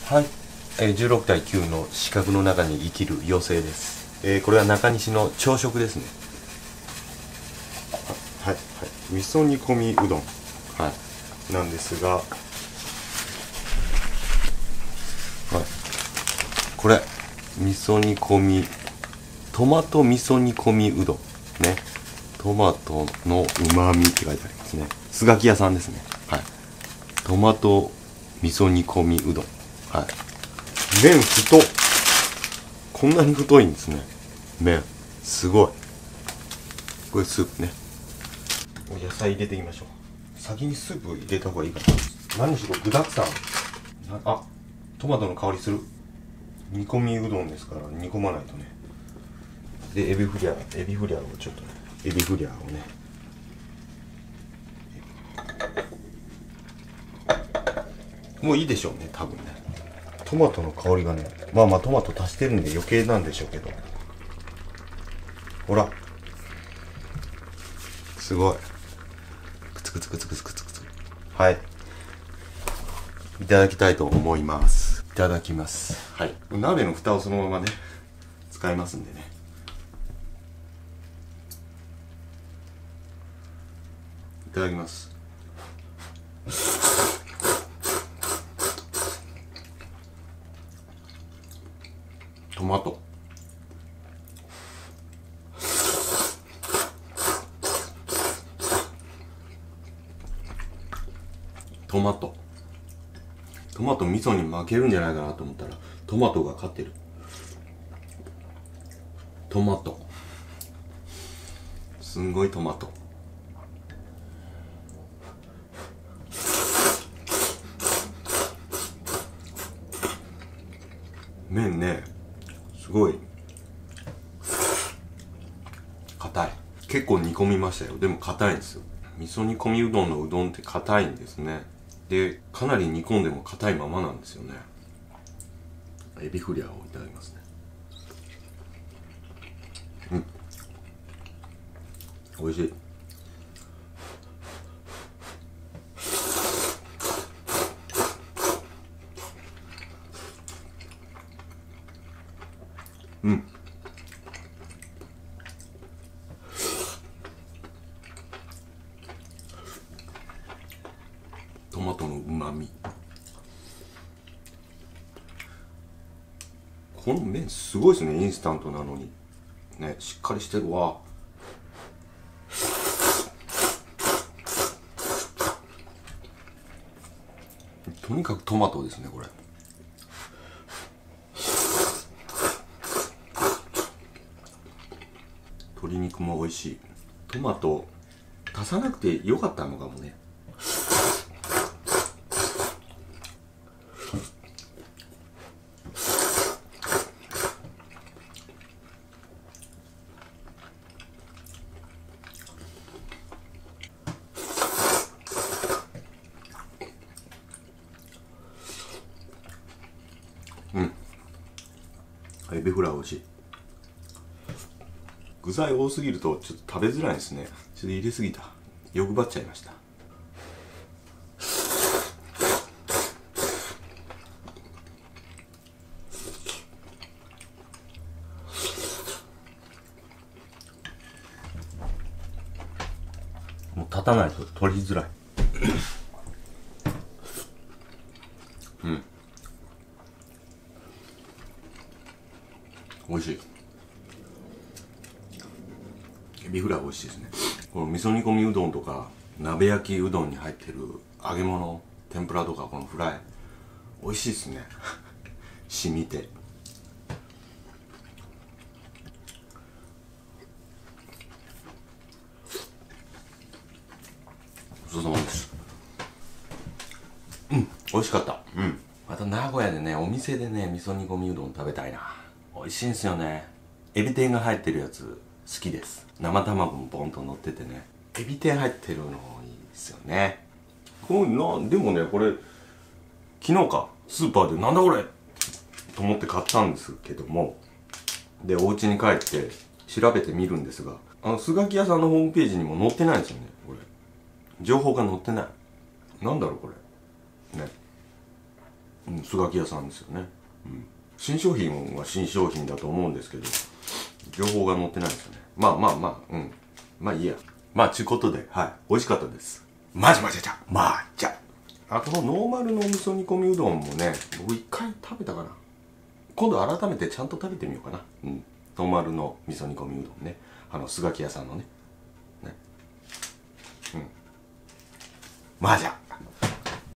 はい、16対9の四角の中に生きる妖精です。これは中西の朝食ですね。はい、はい、味噌煮込みうどん、はい、なんですが、はい、これ味噌煮込みトマト味噌煮込みうどんね。トマトのうまみって書いてありますね。スガキ屋さんですね。はい、トマト味噌煮込みうどん、はい、麺太っ、こんなに太いんですね。麺すごい。これスープね。野菜入れていきましょう。先にスープ入れた方がいいかな。何しろ具だくさん。あ、トマトの香りする。煮込みうどんですから煮込まないとね。でエビフリャーをちょっとね、エビフリャーをね、もういいでしょうね、多分ね。トマトの香りがね、まあトマト足してるんで余計なんでしょうけど、ほらすごいクツクツクツクツクツクツ。はい、いただきたいと思います。いただきます。はい、鍋の蓋をそのままね使いますんでね。いただきます。トマト、トマト味噌に負けるんじゃないかなと思ったらトマトが勝ってる。トマトすんごいトマト。麺ね、すごい硬い。結構煮込みましたよ。でも硬いんですよ。味噌煮込みうどんのうどんって硬いんですね。でかなり煮込んでも硬いままなんですよね。エビフリャーをいただきますね。うん、美味しい。うん、トマトのうまみ。この麺すごいですね。インスタントなのにね、しっかりしてるわ。とにかくトマトですね、これ。鶏肉も美味しい。トマト足さなくてよかったのかもね。うん、エビフライ美味しい。具材多すぎるとちょっと食べづらいですね。ちょっと入れすぎた。欲張っちゃいました。もう立たないと取りづらい。うん、美味しい。エビフライ美味しいですね。この味噌煮込みうどんとか鍋焼きうどんに入ってる揚げ物、天ぷらとかこのフライ美味しいですね。染みて。ごちそうさまです。うん、美味しかった。うん、また名古屋でね、お店でね味噌煮込みうどん食べたいな。美味しいんですよね。エビ天が入ってるやつ好きです。生卵もボンと乗っててね、エビ天入ってるのいいですよね。これでもね、これ昨日かスーパーでなんだこれと思って買ったんですけども、でお家に帰って調べてみるんですが、スガキ屋さんのホームページにも載ってないんですよね。これ情報が載ってない。なんだろうこれね。 スガキ屋さんですよね。新商品は新商品だと思うんですけど、情報が載ってないですよね。まあいいや。まあちゅうことで、はい、美味しかったです。まじあ、このノーマルの味噌煮込みうどんもね、僕一回食べたかな。今度改めてちゃんと食べてみようかな。ノーマルの味噌煮込みうどんね。スガキ屋さんのね。まあじゃ。